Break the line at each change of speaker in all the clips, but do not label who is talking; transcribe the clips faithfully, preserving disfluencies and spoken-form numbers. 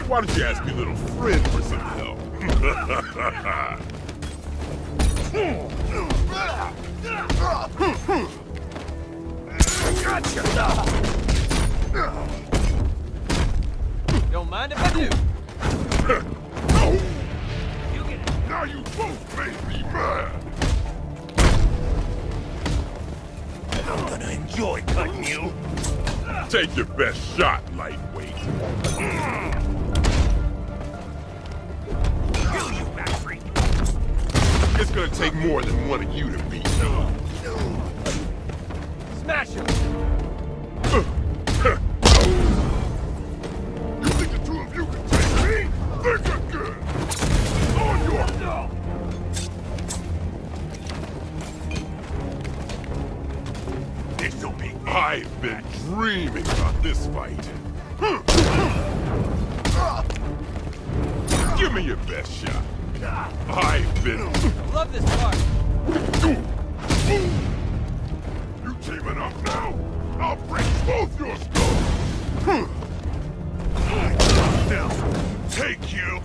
Why don't you ask your little friend for some help?
Gotcha! Don't mind if I do.
No!
You get it.
Now you both made me mad!
I'm gonna enjoy cutting you.
Take your best shot, lightweight.
Kill you, Factory.
It's gonna take more than one of you to beat me.
Smash him.
You think the two of you can take me? Think again! On your...
No.
This'll be... I've been dreaming about this fight. Give me your best shot. I've been...
I love this part.
You teaming up now? I'll break both your skulls! Now, take you!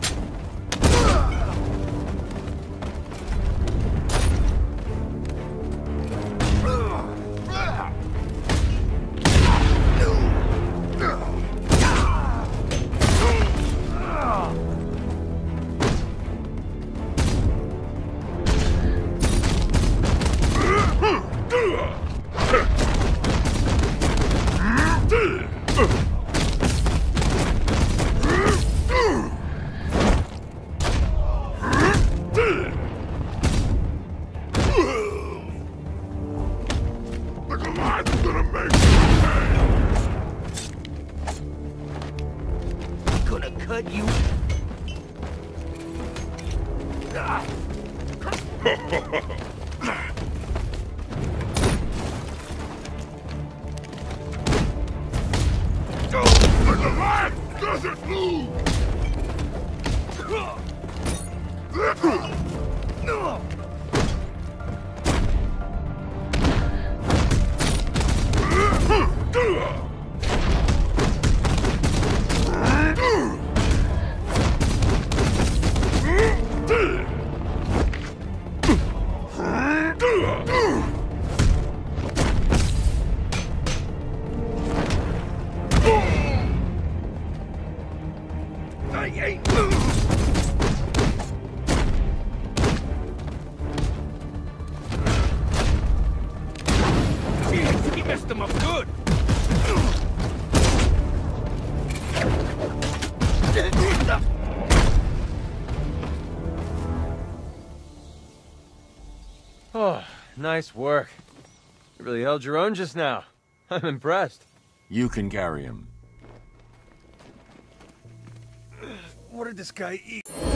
Oh, nice work. You really held your own just now. I'm impressed.
You can carry him.
What did this guy eat?